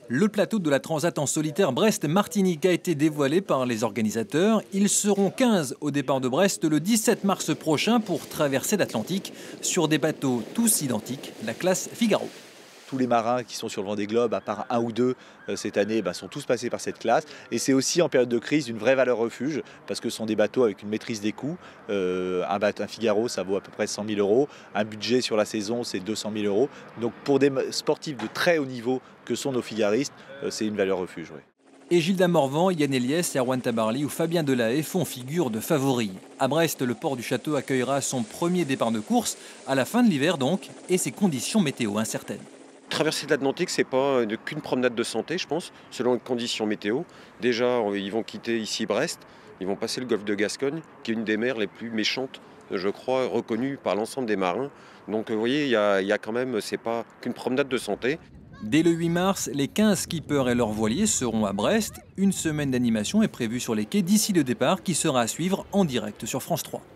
Le plateau de la Transat en solitaire Brest-Martinique a été dévoilé par les organisateurs. Ils seront 15 au départ de Brest le 17 mars prochain pour traverser l'Atlantique sur des bateaux tous identiques, la classe Figaro. Tous les marins qui sont sur le Vendée Globe, à part un ou deux cette année, sont tous passés par cette classe. Et c'est aussi en période de crise une vraie valeur refuge parce que ce sont des bateaux avec une maîtrise des coûts. Un Figaro, ça vaut à peu près 100 000 euros. Un budget sur la saison, c'est 200 000 euros. Donc pour des sportifs de très haut niveau que sont nos figaristes, c'est une valeur refuge. Oui. Et Gilda Morvan, Yann Eliès, Erwan Tabarly ou Fabien Delahaye font figure de favoris. À Brest, le port du château accueillera son premier départ de course, à la fin de l'hiver donc, et ses conditions météo incertaines. Traverser l'Atlantique, c'est pas qu'une promenade de santé, je pense, selon les conditions météo. Déjà, ils vont quitter ici Brest, ils vont passer le golfe de Gascogne, qui est une des mers les plus méchantes, je crois, reconnue par l'ensemble des marins. Donc, vous voyez, il y a quand même, c'est pas qu'une promenade de santé. Dès le 8 mars, les 15 skippers et leurs voiliers seront à Brest. Une semaine d'animation est prévue sur les quais d'ici le départ, qui sera à suivre en direct sur France 3.